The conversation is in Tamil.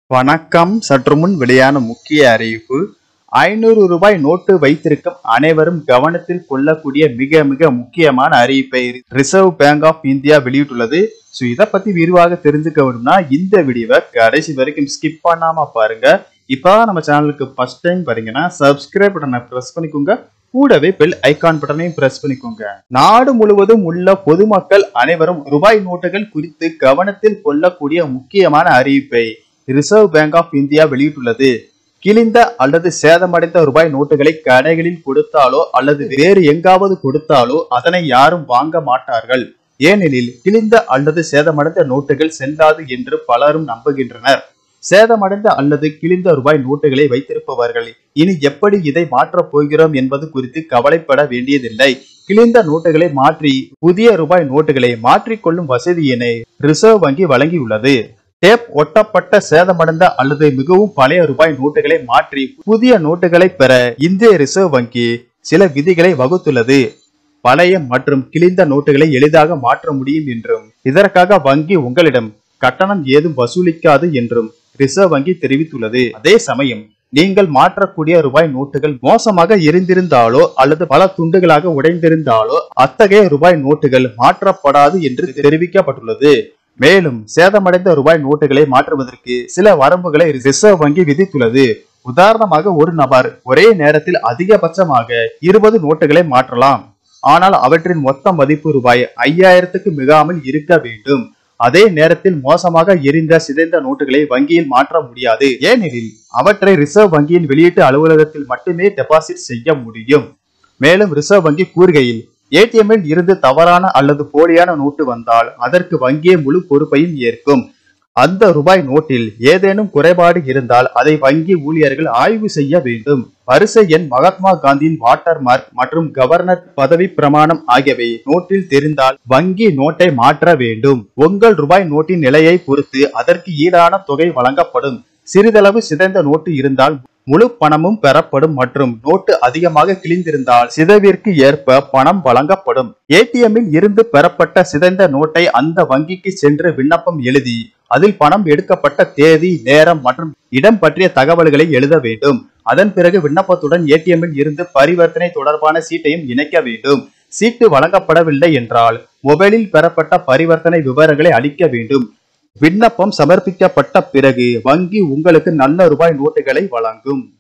வணக்கம். சற்று முன் வெளியான முக்கிய அறிவிப்பு. 500 ரூபாய் நோட்டு வைத்திருக்கும் அனைவரும் கவனத்தில் கொள்ளக்கூடிய மிக மிக முக்கியமான அறிவிப்பை ரிசர்வ் பேங்க் ஆஃப் இந்தியா வெளியிட்டுள்ளது. இதை பத்தி விரிவாக தெரிஞ்சுக்க வேணும்னா இந்த வீடியோவை கடைசி வரைக்கும் ஸ்கிப் பண்ணாம பாருங்க. இப்பதான் நம்ம சேனலுக்கு ஃபர்ஸ்ட் டைம் பாருங்கன்னா சப்ஸ்கிரைப் பட்டனை பிரஸ் பண்ணிக்கோங்க. கூடவே பெல் ஐகான் பட்டனையும் பிரஸ் பண்ணிக்கோங்க. நாடு முழுவதும் உள்ள பொதுமக்கள் அனைவரும் ரூபாய் நோட்டுகள் குறித்து கவனத்தில் கொள்ளக்கூடிய முக்கியமான அறிவிப்பை ரிசர்வ் பேங்க் ஆஃப் இந்தியா வெளியிட்டுள்ளது. கிழிந்த அல்லது சேதமடைந்த ரூபாய் நோட்டுகளை கடைகளில் கொடுத்தாலோ அல்லது வேறு எங்காவது கொடுத்தாலோ அதனை யாரும் வாங்க மாட்டார்கள். ஏனெனில் கிழிந்த அல்லது சேதமடைந்த நோட்டுகள் செல்லாது என்று பலரும் நம்புகின்றனர். சேதமடைந்த அல்லது கிழிந்த ரூபாய் நோட்டுகளை வைத்திருப்பவர்கள் இனி எப்படி இதை மாற்றப் போகிறோம் என்பது குறித்து கவலைப்பட வேண்டியதில்லை. கிழிந்த நோட்டுகளை மாற்றி புதிய ரூபாய் நோட்டுகளை மாற்றிக்கொள்ளும் வசதியினை ரிசர்வ் வங்கி வழங்கியுள்ளது. டேப் ஒட்டப்பட்ட சேதமடைந்த அல்லது மிகவும் பழைய ரூபாய் நோட்டுகளை மாற்றி புதிய நோட்டுகளை பெற இந்திய ரிசர்வ் வங்கி சில விதிகளை வகுத்துள்ளது. பழைய மற்றும் கிழிந்த நோட்டுகளை எளிதாக மாற்ற முடியும் என்றும் இதற்காக வங்கி உங்களிடம் கட்டணம் ஏதும் வசூலிக்காது என்றும் ரிசர்வ் வங்கி தெரிவித்துள்ளது. அதே சமயம் நீங்கள் மாற்றக்கூடிய ரூபாய் நோட்டுகள் மோசமாக எரிந்திருந்தாலோ அல்லது பல துண்டுகளாக உடைந்திருந்தாலோ அத்தகைய ரூபாய் நோட்டுகள் மாற்றப்படாது என்று தெரிவிக்கப்பட்டுள்ளது. மேலும் சேதமடைந்த ரூபாய் நோட்டுகளை மாற்றுவதற்கு சில வரம்புகளை ரிசர்வ் வங்கி விதித்துள்ளது. உதாரணமாக ஒரு நபர் ஒரே நேரத்தில் அதிகபட்சமாக 20 நோட்டுகளை மாற்றலாம். ஆனால் அவற்றின் மொத்த மதிப்பு ரூபாய் 5000க்கு மிகாமல் இருக்க வேண்டும். அதே நேரத்தில் மோசமாக எரிந்த சிதைந்த நோட்டுகளை வங்கியில் மாற்ற முடியாது. ஏனெனில் அவற்றை ரிசர்வ் வங்கியின் வெளியீட்டு அலுவலகத்தில் மட்டுமே டெபாசிட் செய்ய முடியும். மேலும் ரிசர்வ் வங்கி கூறுகையில் ஏடிஎம்மில் இருந்து தவறான அல்லது போலியான நோட்டு வந்தால் அதற்கு வங்கியே முழு பொறுப்பையும் ஏற்கும். அந்த ரூபாய் நோட்டில் ஏதேனும் குறைபாடு இருந்தால் அதை வங்கி ஊழியர்கள் ஆய்வு செய்ய வேண்டும். வரிசை எண், மகாத்மா காந்தியின் வாட்டர் மார்க் மற்றும் கவர்னர் பதவி பிரமாணம் ஆகியவை நோட்டில் தெரிந்தால் வங்கி நோட்டை மாற்ற வேண்டும். உங்கள் ரூபாய் நோட்டின் நிலையை பொறுத்து அதற்கு ஈடான தொகை வழங்கப்படும். சிறிதளவு சிதைந்த நோட்டு இருந்தால் முழு பணமும் பெறப்படும் மற்றும் நோட்டு அதிகமாக கிழிந்திருந்தால் சிதைவிற்கு ஏற்ப பணம் வழங்கப்படும். ஏடிஎம்மில் இருந்து பெறப்பட்ட சிதைந்த நோட்டை அந்த வங்கிக்கு சென்று விண்ணப்பம் எழுதி அதில் பணம் எடுக்கப்பட்ட தேதி, நேரம் மற்றும் இடம் பற்றிய தகவல்களை எழுத வேண்டும். அதன் பிறகு விண்ணப்பத்துடன் ஏடிஎம்மில் இருந்து பரிவர்த்தனை தொடர்பான சீட்டையும் இணைக்க வேண்டும். சீட்டு வழங்கப்படவில்லை என்றால் மொபைலில் பெறப்பட்ட பரிவர்த்தனை விவரங்களை அளிக்க வேண்டும். விண்ணப்பம் சமர்ப்பிக்கப்பட்ட பிறகு வங்கி உங்களுக்கு நல்ல ரூபாய் நோட்டுகளை வழங்கும்.